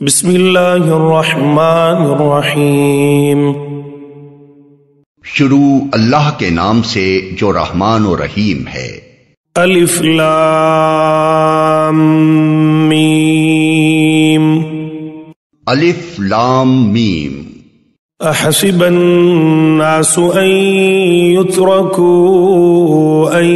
بسم اللہ الرحمن الرحیم۔ شروع اللہ کے نام سے جو رحمان و رحیم ہے۔ الف لام میم۔ الف لام میم۔ احسب الناس ان يتركوا ان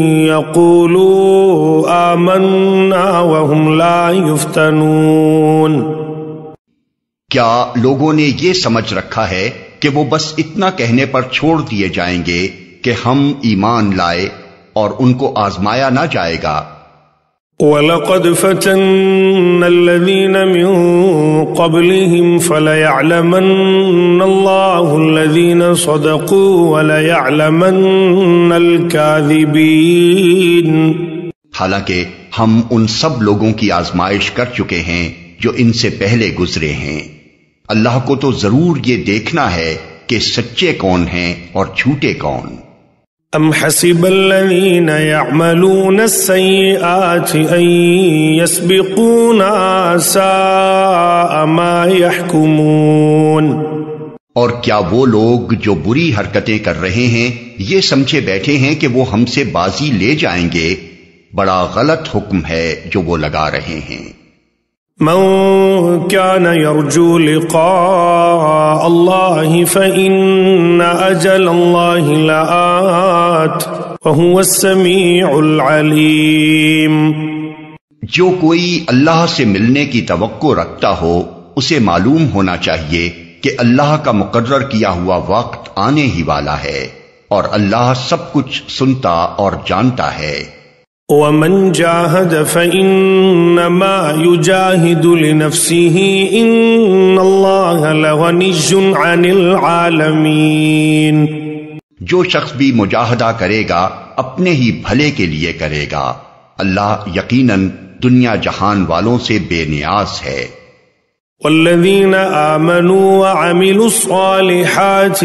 يقولوا آمنا وهم لا يفتنون۔ کیا لوگوں نے یہ سمجھ رکھا ہے کہ وہ بس اتنا کہنے پر چھوڑ دیے جائیں گے کہ ہم ایمان لائے اور ان کو آزمایا نہ جائے گا؟ وَلَقَدْ فَتَنَّ الَّذِينَ مِن قَبْلِهِمْ فَلَيَعْلَمَنَّ اللَّهُ الَّذِينَ صَدَقُوا وَلَيَعْلَمَنَّ الْكَاذِبِينَ۔ حالانکہ ہم ان سب لوگوں کی آزمائش کر چکے ہیں جو ان سے پہلے گزرے ہیں۔ اللہ کو تو ضرور یہ دیکھنا ہے کہ سچے کون ہیں اور جھوٹے کون۔ ام حسب الذین یعملون السیئات ان یسبقونا ساء ما یحکمون۔ اور کیا وہ لوگ جو بری حرکتیں کر رہے ہیں یہ سمجھے بیٹھے ہیں کہ وہ ہم سے بازی لے جائیں گے؟ بڑا غلط حکم ہے جو وہ لگا رہے ہیں۔ من كان يرجو لقاء الله فإن أجل الله لآت وهو السميع العليم۔ جو کوئی اللہ سے ملنے کی توقع رکھتا ہو اسے معلوم ہونا چاہیے کہ اللہ کا مقرر کیا ہوا وقت آنے ہی والا ہے اور اللہ سب کچھ سنتا اور جانتا ہے۔ وَمَنْ جَاهَدَ فَإِنَّمَا يُجَاهِدُ لِنَفْسِهِ إِنَّ اللَّهَ لَغَنِيٌّ عَنِ الْعَالَمِينَ۔ جو شخص بھی مجاہدہ کرے گا اپنے ہی بھلے کے لیے کرے گا، اللہ یقیناً دنیا جہان والوں سے بے نیاز ہے۔ والذین آمنوا وعملوا الصالحات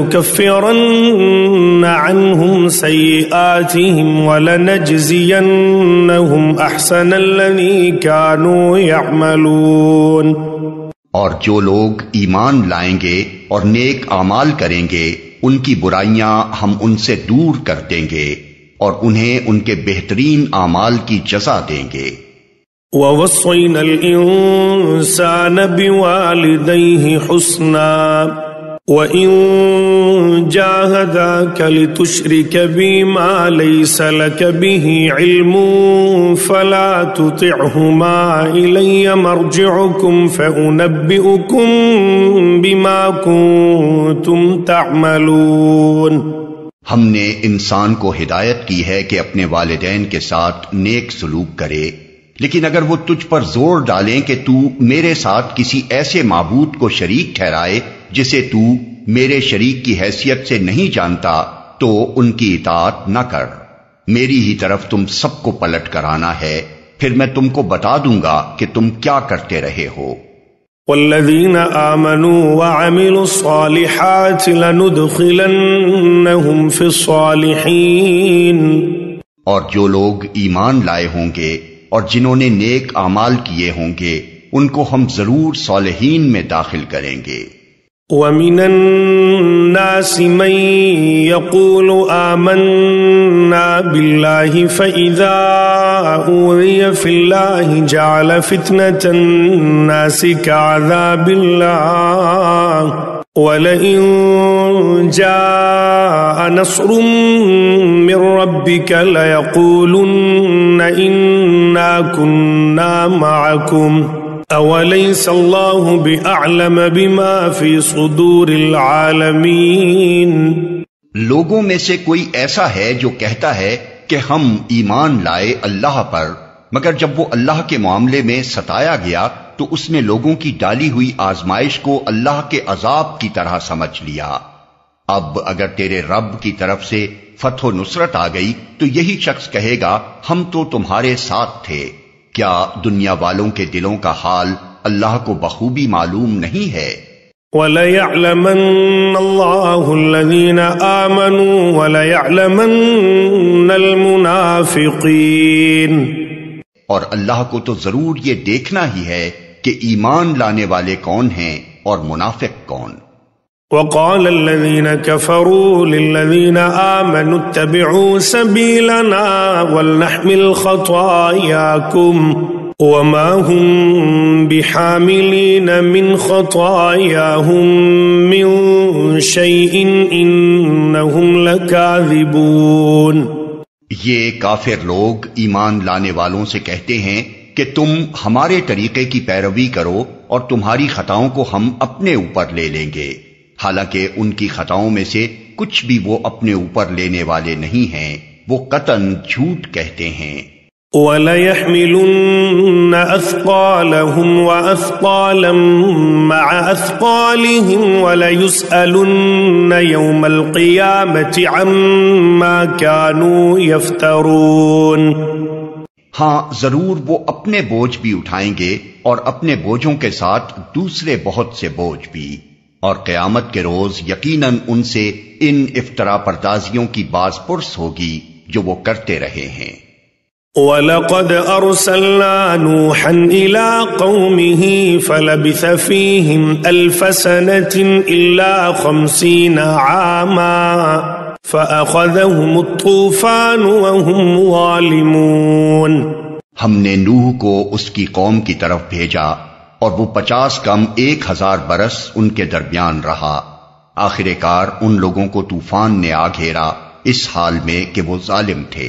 لنكفرن عنهم سیئاتهم ولنجزینهم احسن الذی كانوا يعملون۔ اور جو لوگ ایمان لائیں گے اور نیک اعمال کریں گے ان کی برائیاں ہم ان سے دور کر دیں گے اور انہیں ان کے بہترین اعمال کی جزا دیں گے۔ وَوَصَّيْنَا الْإِنسَانَ بِوَالِدَيْهِ حُسْنًا وَإِن جَاهَدَاكَ لِتُشْرِكَ بِي مَا لَيْسَ لَكَ بِهِ عِلْمٌ فَلَا تُطِعْهُمَا إِلَيَّ مَرْجِعُكُمْ فَأُنَبِّئُكُمْ بِمَا كُنتُمْ تَعْمَلُونَ۔ ہم نے انسان کو ہدایت کی ہے کہ اپنے والدین کے ساتھ نیک سلوک کرے، لیکن اگر وہ تجھ پر زور ڈالیں کہ تو میرے ساتھ کسی ایسے معبود کو شریک ٹھہرائے جسے تو میرے شریک کی حیثیت سے نہیں جانتا تو ان کی اطاعت نہ کر۔ میری ہی طرف تم سب کو پلٹ کر آنا ہے، پھر میں تم کو بتا دوں گا کہ تم کیا کرتے رہے ہو۔ والذین آمنوا وعملوا الصالحات لندخلنہم فی الصالحین۔ اور جو لوگ ایمان لائے ہوں گے اور جنہوں نے نیک اعمال کیے ہوں گے ان کو ہم ضرور صالحین میں داخل کریں گے۔ وَمِنَ النَّاسِ مَن يَقُولُ آمَنَّا بِاللَّهِ فَإِذَا أُوذِيَ فِي اللَّهِ جَعَلَ فِتْنَةَ النَّاسِ كَعَذَابِ اللَّهِ وَلَئِن جَاءَ نَصْرٌ مِّن رَّبِّكَ لَيَقُولُنَّ إِنَّا كُنَّا مَعَكُمْ أَوَلَيْسَ اللَّهُ بِأَعْلَمَ بِمَا فِي صُدُورِ الْعَالَمِينَ۔ لوگوں میں سے کوئی ایسا ہے جو کہتا ہے کہ ہم ایمان لائے اللہ پر، مگر جب وہ اللہ کے معاملے میں ستایا گیا تو اس نے لوگوں کی ڈالی ہوئی آزمائش کو اللہ کے عذاب کی طرح سمجھ لیا۔ اب اگر تیرے رب کی طرف سے فتح و نصرت آ گئی تو یہی شخص کہے گا ہم تو تمہارے ساتھ تھے۔ کیا دنیا والوں کے دلوں کا حال اللہ کو بخوبی معلوم نہیں ہے؟ وَلَيَعْلَمَنَّ اللَّهُ الَّذِينَ آمَنُوا وَلَيَعْلَمَنَّ الْمُنَافِقِينَ۔ اور اللہ کو تو ضرور یہ دیکھنا ہی ہے کہ ایمان لانے والے کون ہیں اور منافق کون۔ وقال الذين كفروا للذين آمنوا اتبعوا سبيلنا ولنحمل خطاياكم وما هم بحاملين من خطاياهم من شيء إنهم لكاذبون۔ یہ کافر لوگ ایمان لانے والوں سے کہتے ہیں کہ تم ہمارے طریقے کی پیروی کرو اور تمہاری خطاؤں کو ہم اپنے اوپر لے لیں گے، حالانکہ ان کی خطاؤں میں سے کچھ بھی وہ اپنے اوپر لینے والے نہیں ہیں، وہ قطعاً جھوٹ کہتے ہیں۔ وَلَيَحْمِلُنَّ أَثْقَالَهُمْ وَأَثْقَالًا مَعَ أَثْقَالِهِمْ وَلَيُسْأَلُنَّ يَوْمَ الْقِيَامَةِ عَمَّا كَانُوا يَفْتَرُونَ۔ ہاں ضرور وہ اپنے بوجھ بھی اٹھائیں گے اور اپنے بوجھوں کے ساتھ دوسرے بہت سے بوجھ بھی، اور قیامت کے روز یقیناً ان سے ان افطرا پردازیوں کی باز پرس ہوگی جو وہ کرتے رہے ہیں۔ وَلَقَدْ أَرْسَلْنَا نُوحًا إِلَىٰ قَوْمِهِ فَلَبِثَ فِيهِمْ أَلْفَ سَنَةٍ إِلَّا 50 عَامًا فَأَخَذَهُمُ الطُّوفَانُ وَهُمْ ظَالِمُونَ۔ ہم نے نوح کو اس کی قوم کی طرف بھیجا اور وہ 50 کم 1000 برس ان کے درمیان رہا، آخر کار ان لوگوں کو طوفان نے آ گھیرا اس حال میں کہ وہ ظالم تھے۔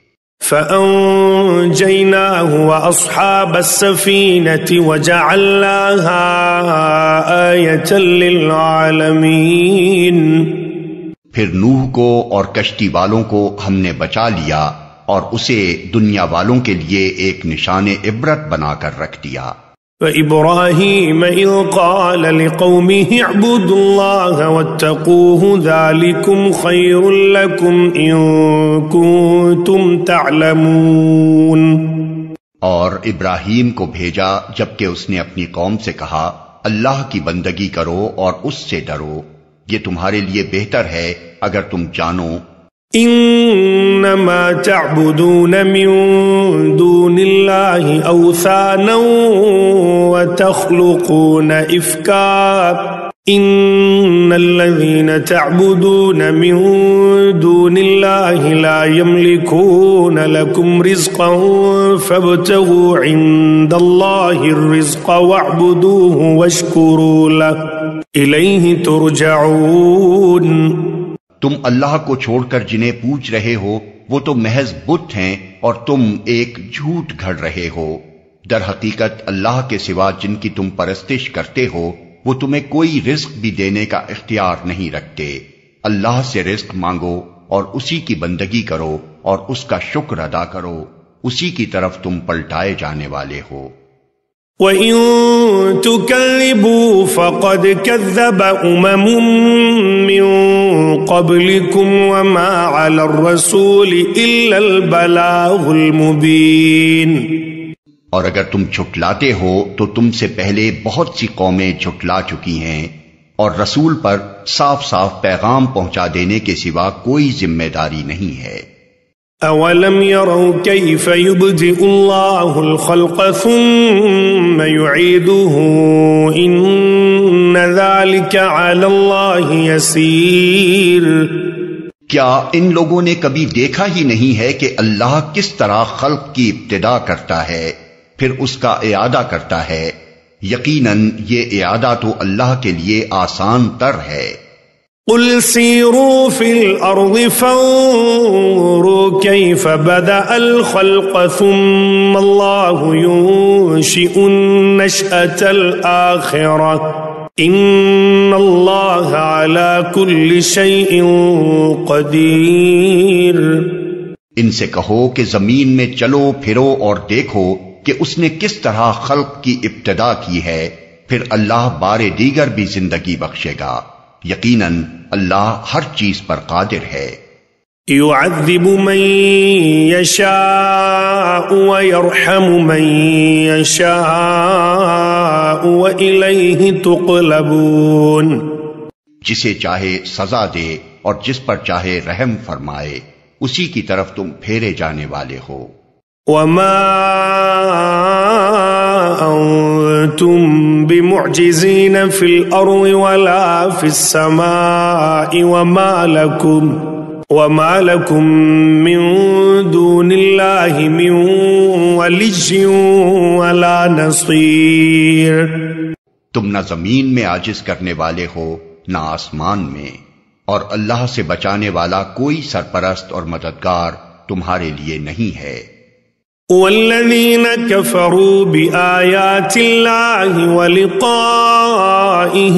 فَأَنجَيْنَاهُ وَأَصْحَابَ السَّفِينَةِ وَجَعَلْنَاهَا آيَةً لِّلْعَالَمِينَ۔ پھر نوح کو اور کشتی والوں کو ہم نے بچا لیا اور اسے دنیا والوں کے لیے ایک نشان عبرت بنا کر رکھ دیا۔ وَإِبْرَاهِيمَ إِذْ قَالَ لِقَوْمِهِ اعْبُدُوا اللَّهَ وَاتَّقُوهُ ذَلِكُمْ خَيْرٌ لَكُمْ إِن كُنتُمْ تَعْلَمُونَ۔ اور ابراہیم کو بھیجا جبکہ اس نے اپنی قوم سے کہا اللہ کی بندگی کرو اور اس سے ڈرو، یہ تمہارے لیے بہتر ہے اگر تم جانو۔ انما تعبدون من دون الله اوثانا وتخلقون افكا ان الذين تعبدون من دون الله لا يملكون لكم رزقا فابتغوا عند الله الرزق واعبدوه واشكروا له اليه ترجعون۔ تم اللہ کو چھوڑ کر جنہیں پوج رہے ہو وہ تو محض بت ہیں اور تم ایک جھوٹ گھڑ رہے ہو، در حقیقت اللہ کے سوا جن کی تم پرستش کرتے ہو وہ تمہیں کوئی رزق بھی دینے کا اختیار نہیں رکھتے، اللہ سے رزق مانگو اور اسی کی بندگی کرو اور اس کا شکر ادا کرو، اسی کی طرف تم پلٹائے جانے والے ہو۔ وَإِن تُكَذِّبُوا فَقَدْ كَذَّبَ أُمَمٌ مِّن قَبْلِكُمْ وَمَا عَلَى الرَّسُولِ إِلَّا الْبَلَاغُ الْمُبِينُ۔ اور اگر تم جھٹلاتے ہو تو تم سے پہلے بہت سی قومیں جھٹلا چکی ہیں، اور رسول پر صاف صاف پیغام پہنچا دینے کے سوا کوئی ذمہ داری نہیں ہے۔ أَوَلَمْ يَرَوْا كَيْفَ يُبْدِئُ اللَّهُ الْخَلْقَ ثُمَّ يُعِيدُهُ إِنَّ ذَلِكَ عَلَى اللَّهِ يَسِيرٌ۔ کیا ان لوگوں نے کبھی دیکھا ہی نہیں ہے کہ اللہ کس طرح خلق کی ابتدا کرتا ہے پھر اس کا اعادہ کرتا ہے؟ یقیناً یہ اعادہ تو اللہ کے لیے آسان تر ہے۔ قُلْ سِيرُوا فِي الْأَرْضِ فَانظُرُوا كَيْفَ بَدَأَ الْخَلْقَ ثُمَّ اللَّهُ يُنشِئُ النَّشْأَةَ الْآخِرَةَ إِنَّ اللَّهَ عَلَى كُلِّ شَيْءٍ قَدِيرٌ۔ ان سے کہو کہ زمین میں چلو پھرو اور دیکھو کہ اس نے کس طرح خلق کی ابتدا کی ہے، پھر اللہ بارے دیگر بھی زندگی بخشے گا، یقیناً اللہ ہر چیز پر قادر ہے۔ يعذب من يشاء ويرحم من يشاء وإليه تقلبون۔ جسے چاہے سزا دے اور جس پر چاہے رحم فرمائے، اسی کی طرف تم پھیرے جانے والے ہو۔ وما أنتم بمعجزين في الأرض ولا في السماء وما لكم من دون الله من ولي ولا نصير. تم نہ زمین میں عاجز کرنے والے ہو نہ آسمان میں، اور اللہ سے بچانے والا کوئی سرپرست اور مددگار تمہارے لیے نہیں ہے. والذین کفروا بآیات اللہ ولقائہ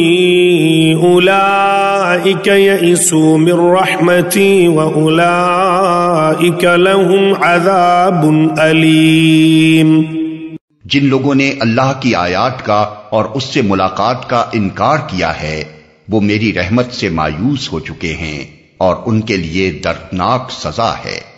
اولئک یئسوا من رحمتی واولئک لهم عذاب علیم. جن لوگوں نے اللہ کی آیات کا اور اس سے ملاقات کا انکار کیا ہے وہ میری رحمت سے مایوس ہو چکے ہیں اور ان کے لیے دردناک سزا ہے.